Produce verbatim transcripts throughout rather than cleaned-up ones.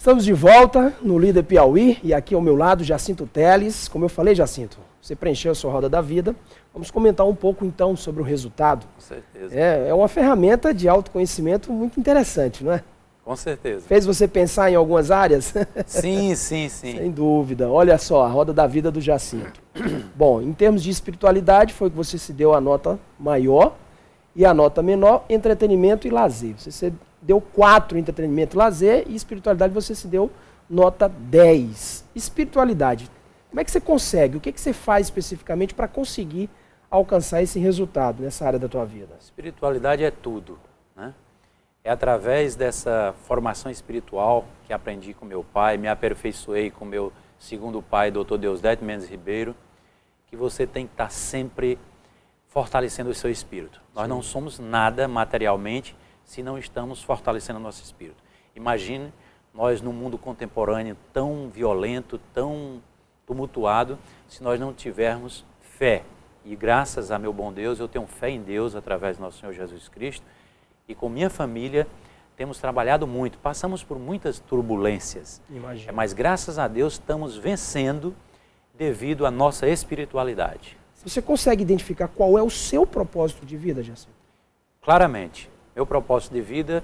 Estamos de volta no Líder Piauí e aqui ao meu lado Jacinto Teles. Como eu falei, Jacinto, você preencheu a sua roda da vida. Vamos comentar um pouco então sobre o resultado. Com certeza. É, é uma ferramenta de autoconhecimento muito interessante, não é? Com certeza. Fez você pensar em algumas áreas? Sim, sim, sim. Sem dúvida. Olha só, a roda da vida do Jacinto. Bom, em termos de espiritualidade, foi que você se deu a nota maior e a nota menor, entretenimento e lazer. Você se deu quatro entretenimento e lazer e espiritualidade você se deu nota dez. Espiritualidade, como é que você consegue? O que, é que você faz especificamente para conseguir alcançar esse resultado nessa área da tua vida? Espiritualidade é tudo, né? É através dessa formação espiritual que aprendi com meu pai, me aperfeiçoei com meu segundo pai, doutor Deusdedito Mendes Ribeiro, que você tem que estar sempre fortalecendo o seu espírito. Nós Sim. não somos nada materialmente se não estamos fortalecendo o nosso espírito. Imagine nós num mundo contemporâneo tão violento, tão tumultuado, se nós não tivermos fé. E graças a meu bom Deus, eu tenho fé em Deus através do nosso Senhor Jesus Cristo. E com minha família temos trabalhado muito, passamos por muitas turbulências. Imagina. Mas graças a Deus estamos vencendo devido à nossa espiritualidade. Você consegue identificar qual é o seu propósito de vida, Jacinto? Claramente. Meu propósito de vida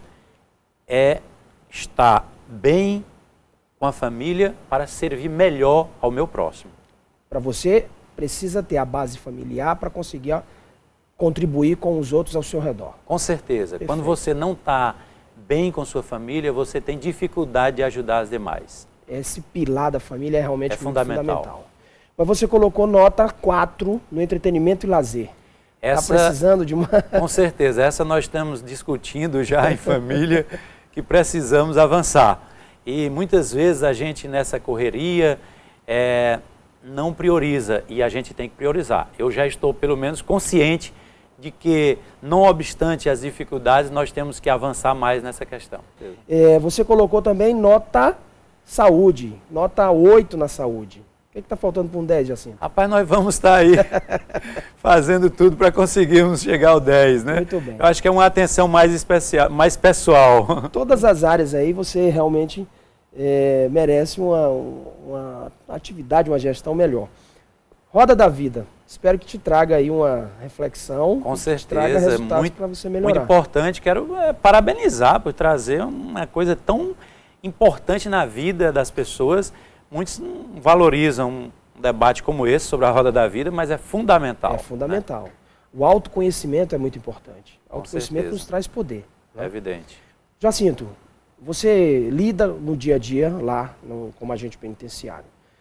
é estar bem com a família para servir melhor ao meu próximo. Para você, precisa ter a base familiar para conseguir contribuir com os outros ao seu redor. Com certeza. Perfeito. Quando você não está bem com sua família, você tem dificuldade de ajudar as demais. Esse pilar da família é realmente é fundamental. fundamental. Mas você colocou nota quatro no entretenimento e lazer. Está precisando de uma... Com certeza, essa nós estamos discutindo já em família, que precisamos avançar. E muitas vezes a gente nessa correria é, não prioriza e a gente tem que priorizar. Eu já estou pelo menos consciente de que, não obstante as dificuldades, nós temos que avançar mais nessa questão. É, você colocou também nota saúde, nota oito na saúde. O que está faltando para um dez, Jacinto? Rapaz, nós vamos estar aí fazendo tudo para conseguirmos chegar ao dez, né? Muito bem. Eu acho que é uma atenção mais especial, mais pessoal. Todas as áreas aí você realmente é, merece uma, uma atividade, uma gestão melhor. Roda da vida. Espero que te traga aí uma reflexão. Com certeza. Que te traga resultados para você melhorar. Muito importante. Quero é, parabenizar por trazer uma coisa tão importante na vida das pessoas. Muitos não valorizam um debate como esse sobre a roda da vida, mas é fundamental. É fundamental. Né? O autoconhecimento é muito importante. O autoconhecimento nos traz poder. Né? É evidente. Jacinto, você lida no dia a dia lá no, como agente penitenciário.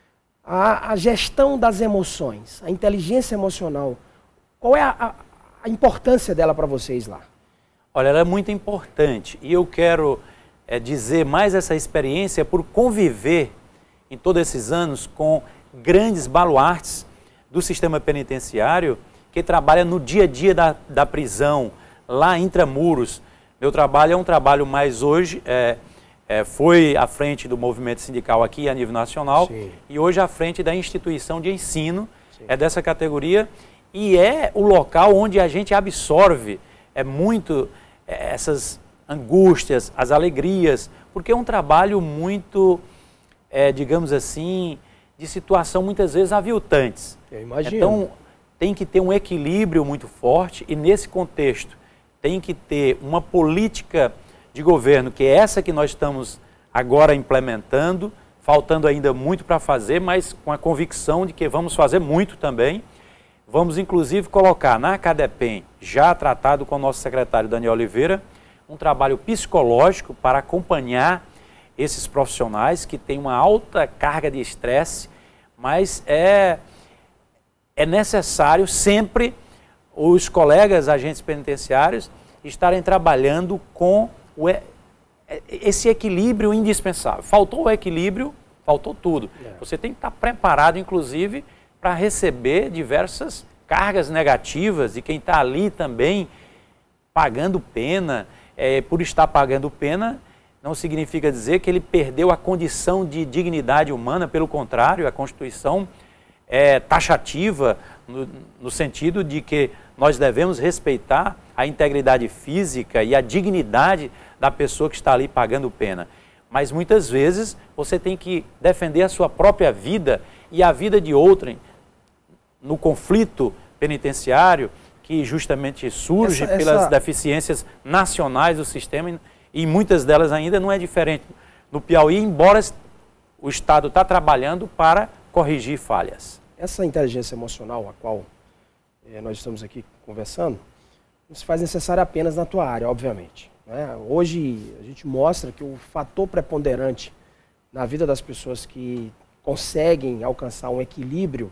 A, a gestão das emoções, a inteligência emocional, qual é a, a, a importância dela para vocês lá? Olha, ela é muito importante e eu quero é, dizer mais essa experiência por conviver em todos esses anos com grandes baluartes do sistema penitenciário que trabalha no dia a dia da, da prisão, lá intramuros. Meu trabalho é um trabalho mais hoje, é, é, foi à frente do movimento sindical aqui a nível nacional. Sim. E hoje à frente da instituição de ensino. Sim. É dessa categoria e é o local onde a gente absorve é, muito é, essas angústias, as alegrias, porque é um trabalho muito... É, digamos assim, de situação muitas vezes aviltantes. Eu imagino. Então, tem que ter um equilíbrio muito forte e nesse contexto tem que ter uma política de governo, que é essa que nós estamos agora implementando, faltando ainda muito para fazer, mas com a convicção de que vamos fazer muito também. Vamos, inclusive, colocar na Cadepem, já tratado com o nosso secretário Daniel Oliveira, um trabalho psicológico para acompanhar esses profissionais que têm uma alta carga de estresse, mas é, é necessário sempre os colegas agentes penitenciários estarem trabalhando com o, esse equilíbrio indispensável. Faltou o equilíbrio, faltou tudo. É. Você tem que estar preparado, inclusive, para receber diversas cargas negativas e quem está ali também pagando pena, é, por estar pagando pena, não significa dizer que ele perdeu a condição de dignidade humana, pelo contrário, a Constituição é taxativa no, no sentido de que nós devemos respeitar a integridade física e a dignidade da pessoa que está ali pagando pena. Mas muitas vezes você tem que defender a sua própria vida e a vida de outrem no conflito penitenciário que justamente surge Essa- pelas essa- deficiências nacionais do sistema e muitas delas ainda não é diferente no Piauí, embora o Estado está trabalhando para corrigir falhas. Essa inteligência emocional, a qual eh, nós estamos aqui conversando, não se faz necessária apenas na tua área, obviamente, né? Hoje a gente mostra que o fator preponderante na vida das pessoas que conseguem alcançar um equilíbrio,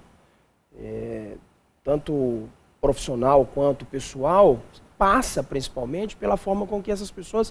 eh, tanto profissional quanto pessoal, passa principalmente pela forma com que essas pessoas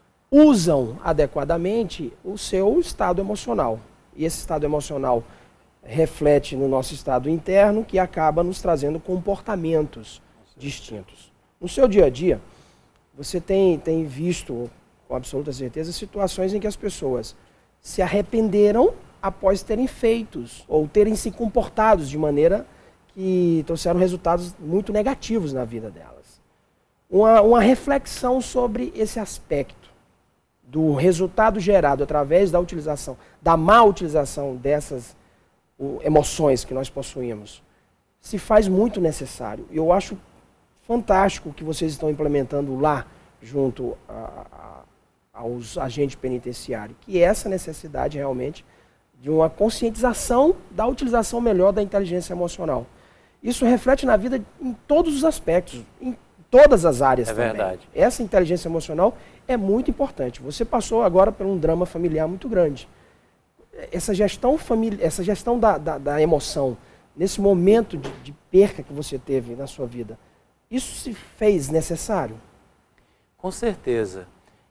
usam adequadamente o seu estado emocional. E esse estado emocional reflete no nosso estado interno, que acaba nos trazendo comportamentos distintos. No seu dia a dia, você tem, tem visto, com absoluta certeza, situações em que as pessoas se arrependeram após terem feitos ou terem se comportados de maneira que trouxeram resultados muito negativos na vida delas. Uma, uma reflexão sobre esse aspecto do resultado gerado através da utilização, da má utilização dessas o, emoções que nós possuímos, se faz muito necessário. Eu acho fantástico o que vocês estão implementando lá, junto a, a, aos agentes penitenciários, que é essa necessidade realmente de uma conscientização da utilização melhor da inteligência emocional. Isso reflete na vida em todos os aspectos, em todas as áreas É também. verdade. Essa inteligência emocional é muito importante. Você passou agora por um drama familiar muito grande. Essa gestão, famili essa gestão da, da, da emoção, nesse momento de, de perca que você teve na sua vida, isso se fez necessário? Com certeza.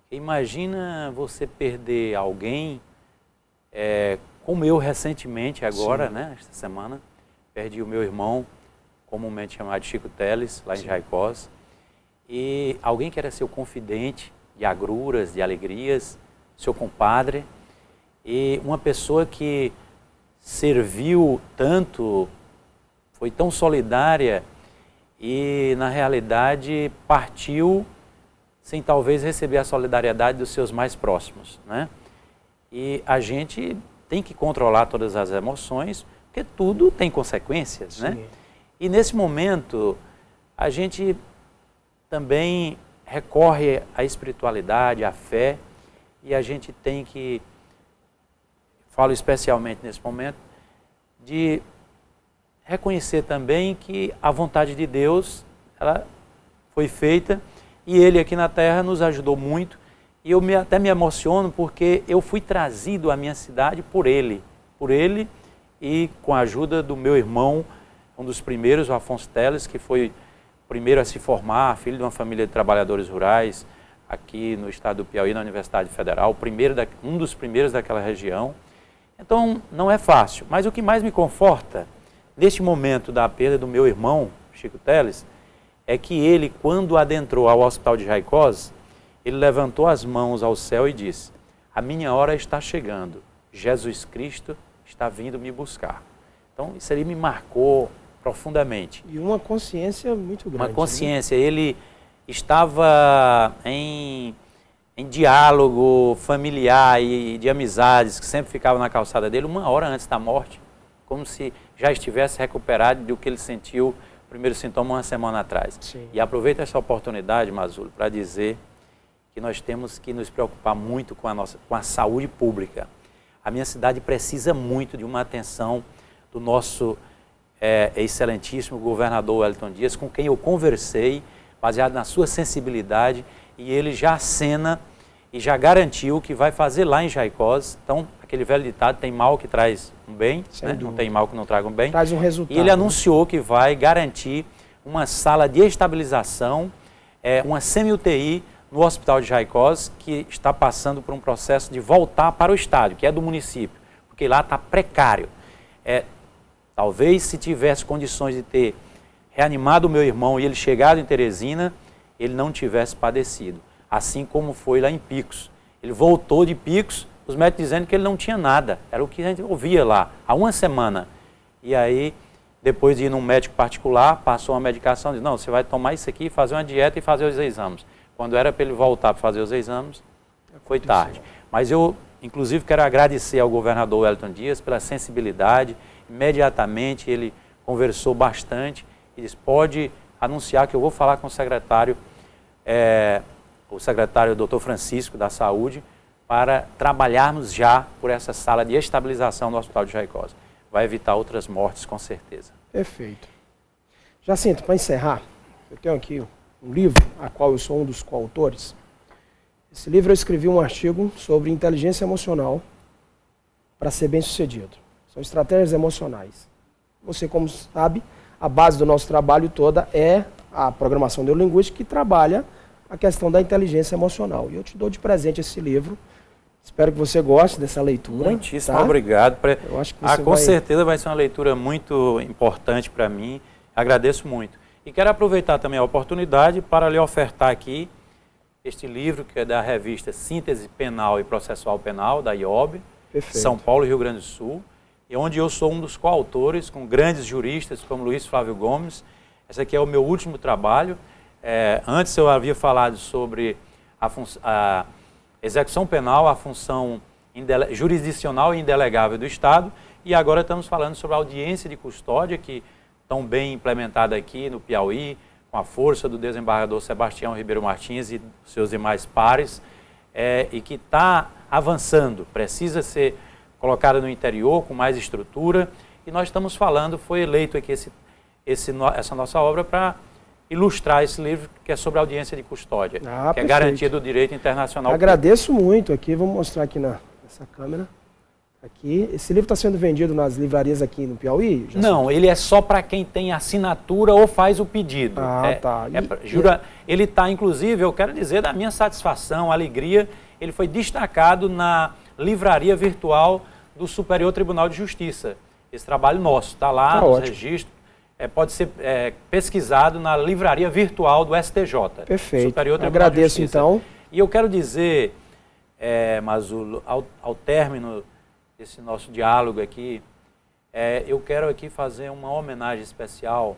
Imagina você perder alguém, é, como eu recentemente agora, Sim. né, esta semana, perdi o meu irmão, comumente chamado Chico Teles, lá em Jaicós, e alguém que era seu confidente de agruras, de alegrias, seu compadre, e uma pessoa que serviu tanto, foi tão solidária e, na realidade, partiu sem talvez receber a solidariedade dos seus mais próximos, né? E a gente tem que controlar todas as emoções, porque tudo tem consequências, Sim. né? E nesse momento, a gente também recorre à espiritualidade, à fé, e a gente tem que, falo especialmente nesse momento, de reconhecer também que a vontade de Deus, ela foi feita, e Ele aqui na Terra nos ajudou muito, e eu me, até me emociono porque eu fui trazido à minha cidade por Ele, por Ele e com a ajuda do meu irmão, um dos primeiros, o Afonso Teles, que foi o primeiro a se formar, filho de uma família de trabalhadores rurais, aqui no estado do Piauí, na Universidade Federal, o primeiro da, um dos primeiros daquela região. Então, não é fácil, mas o que mais me conforta, neste momento da perda do meu irmão, Chico Teles, é que ele, quando adentrou ao Hospital de Jaicós, ele levantou as mãos ao céu e disse: a minha hora está chegando, Jesus Cristo está vindo me buscar. Então, isso ali me marcou profundamente. E uma consciência muito grande. Uma consciência. Né? Ele estava em, em diálogo familiar e de amizades, que sempre ficava na calçada dele, uma hora antes da morte, como se já estivesse recuperado do que ele sentiu, o primeiro sintoma, uma semana atrás. Sim. E aproveito essa oportunidade, Mazzulo, para dizer que nós temos que nos preocupar muito com a, nossa, com a saúde pública. A minha cidade precisa muito de uma atenção do nosso é, excelentíssimo governador Wellington Dias, com quem eu conversei, baseado na sua sensibilidade, e ele já acena e já garantiu que vai fazer lá em Jaicós. Então, aquele velho ditado, tem mal que traz um bem, né? Não tem mal que não traga um bem. Traz um resultado. E ele anunciou que vai garantir uma sala de estabilização, é, uma semi-U T I no Hospital de Jaicós, que está passando por um processo de voltar para o estádio, que é do município, porque lá está precário. É, talvez se tivesse condições de ter reanimado o meu irmão e ele chegado em Teresina, ele não tivesse padecido. Assim como foi lá em Picos. Ele voltou de Picos, os médicos dizendo que ele não tinha nada. Era o que a gente ouvia lá, há uma semana. E aí, depois de ir num médico particular, passou uma medicação, disse, não, você vai tomar isso aqui, fazer uma dieta e fazer os exames. Quando era para ele voltar para fazer os exames, foi tarde. Mas eu inclusive quero agradecer ao governador Wellington Dias pela sensibilidade. Imediatamente ele conversou bastante e disse, pode anunciar que eu vou falar com o secretário, é, o secretário doutor Francisco da Saúde, para trabalharmos já por essa sala de estabilização do Hospital de Jaicosa. Vai evitar outras mortes, com certeza. Perfeito. Jacinto, para encerrar, eu tenho aqui um livro, a qual eu sou um dos coautores. Esse livro eu escrevi um artigo sobre inteligência emocional para ser bem-sucedido. São estratégias emocionais. Você, como sabe, a base do nosso trabalho toda é a programação neurolinguística, que trabalha a questão da inteligência emocional. E eu te dou de presente esse livro. Espero que você goste dessa leitura. Muitíssimo tá? obrigado. Eu acho que você ah, com vai... certeza vai ser uma leitura muito importante para mim. Agradeço muito. E quero aproveitar também a oportunidade para lhe ofertar aqui este livro, que é da revista Síntese Penal e Processual Penal, da I O B, Perfeito. São Paulo e Rio Grande do Sul, e onde eu sou um dos coautores, com grandes juristas como Luiz Flávio Gomes. Esse aqui é o meu último trabalho. É, antes eu havia falado sobre a, a execução penal, a função jurisdicional e indelegável do Estado, e agora estamos falando sobre a audiência de custódia, que tão bem implementada aqui no Piauí, com a força do desembargador Sebastião Ribeiro Martins e seus demais pares, é, e que está avançando, precisa ser colocada no interior com mais estrutura, e nós estamos falando, foi eleito aqui esse, esse, essa nossa obra para ilustrar esse livro, que é sobre a audiência de custódia, ah, que perfeito. é garantia do direito internacional. Agradeço muito aqui, vou mostrar aqui na, nessa câmera. Aqui, esse livro está sendo vendido nas livrarias aqui no Piauí? Já Não, sei. ele é só para quem tem assinatura ou faz o pedido. Ah, é, tá. É pra, jura, ele está, inclusive, eu quero dizer da minha satisfação, alegria, ele foi destacado na livraria virtual do Superior Tribunal de Justiça. Esse trabalho nosso está lá tá nos ótimo. registros, é, pode ser é, pesquisado na livraria virtual do S T J. Perfeito. Superior Tribunal Agradeço, de Justiça. então. E eu quero dizer, é, Mazulo, ao, ao término desse nosso diálogo aqui, é, eu quero aqui fazer uma homenagem especial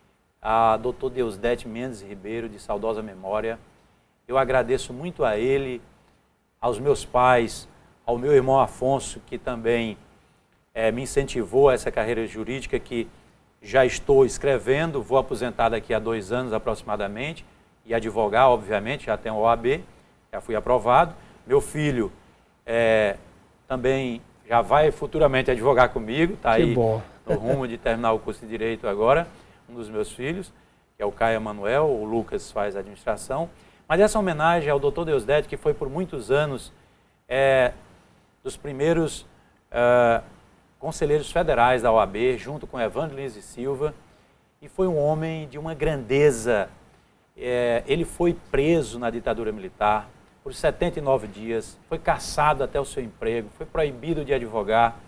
a doutor Deusdete Mendes Ribeiro, de saudosa memória. Eu agradeço muito a ele, aos meus pais, ao meu irmão Afonso, que também é, me incentivou a essa carreira jurídica que já estou escrevendo, vou aposentar daqui a dois anos aproximadamente, e advogar, obviamente, já tenho o O A B, já fui aprovado. Meu filho é, também já vai futuramente advogar comigo, está aí bom. no rumo de terminar o curso de Direito agora, um dos meus filhos, que é o Caio Emanuel, o Lucas faz administração. Mas essa homenagem ao doutor Deusdete, que foi por muitos anos é, dos primeiros é, conselheiros federais da O A B, junto com Evandro Lins e Silva, e foi um homem de uma grandeza. É, ele foi preso na ditadura militar por setenta e nove dias, foi cassado até o seu emprego, foi proibido de advogar,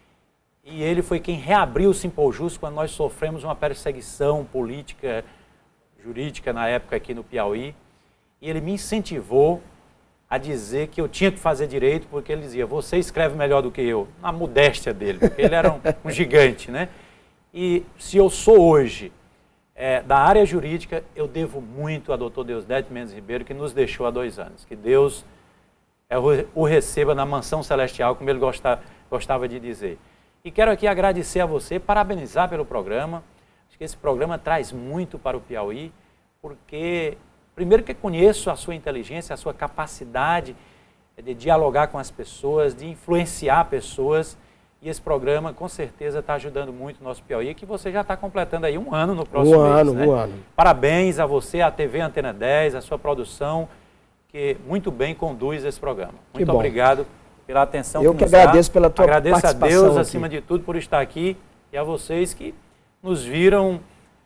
e ele foi quem reabriu o Simpojus quando nós sofremos uma perseguição política, jurídica na época aqui no Piauí, e ele me incentivou a dizer que eu tinha que fazer direito, porque ele dizia, você escreve melhor do que eu, na modéstia dele, porque ele era um, um gigante, né? E se eu sou hoje é, da área jurídica, eu devo muito a doutor Deusdete Mendes Ribeiro, que nos deixou há dois anos. Que Deus é, o receba na mansão celestial, como ele gostava, gostava de dizer. E quero aqui agradecer a você, parabenizar pelo programa. Acho que esse programa traz muito para o Piauí, porque, primeiro que conheço a sua inteligência, a sua capacidade de dialogar com as pessoas, de influenciar pessoas, e esse programa, com certeza, está ajudando muito o nosso Piauí, que você já está completando aí um ano no próximo um mês. ano, né? um ano. Parabéns a você, a T V Antena dez, a sua produção, que muito bem conduz esse programa. Muito bom. obrigado pela atenção Eu que que nos agradeço dá. pela tua Agradeço a participação Deus, aqui. acima de tudo, por estar aqui, e a vocês que nos viram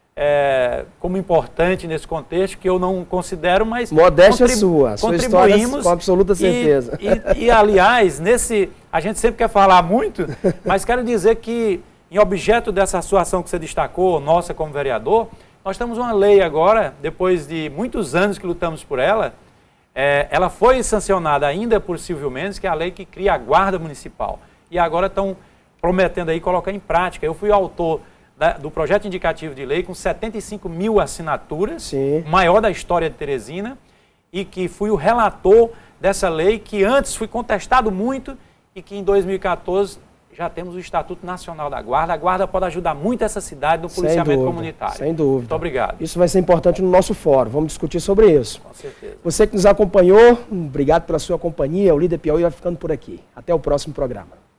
é, como importante nesse contexto, que eu não considero, mas modéstia contribu sua, sua contribuímos história com absoluta certeza. E, e, e, aliás, nesse, a gente sempre quer falar muito, mas quero dizer que, em objeto dessa sua ação que você destacou, nossa como vereador, nós temos uma lei agora, depois de muitos anos que lutamos por ela, é, ela foi sancionada ainda por Silvio Mendes, que é a lei que cria a Guarda Municipal. E agora estão prometendo aí colocar em prática. Eu fui o autor da, do projeto indicativo de lei com setenta e cinco mil assinaturas, Sim. maior da história de Teresina, e que fui o relator dessa lei, que antes fui contestado muito e que em dois mil e quatorze já temos o Estatuto Nacional da Guarda. A Guarda pode ajudar muito essa cidade no policiamento sem dúvida, comunitário. Sem dúvida. Muito obrigado. Isso vai ser importante no nosso fórum. Vamos discutir sobre isso. Com certeza. Você que nos acompanhou, obrigado pela sua companhia. O Líder Piauí vai ficando por aqui. Até o próximo programa.